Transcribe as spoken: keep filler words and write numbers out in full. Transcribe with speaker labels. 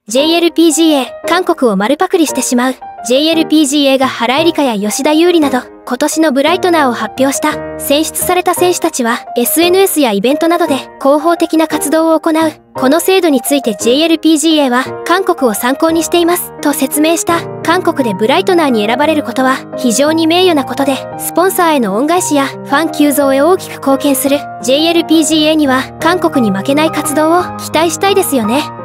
Speaker 1: ジェイエルピージーエー、韓国を丸パクリしてしまう。ジェイエルピージーエー が原英莉花や吉田優利など、今年のブライトナーを発表した。選出された選手たちは、エスエヌエス やイベントなどで広報的な活動を行う。この制度について ジェイエルピージーエー は、韓国を参考にしています、と説明した。韓国でブライトナーに選ばれることは、非常に名誉なことで、スポンサーへの恩返しや、ファン急増へ大きく貢献する。ジェイエルピージーエー には、韓国に負けない活動を期待したいですよね。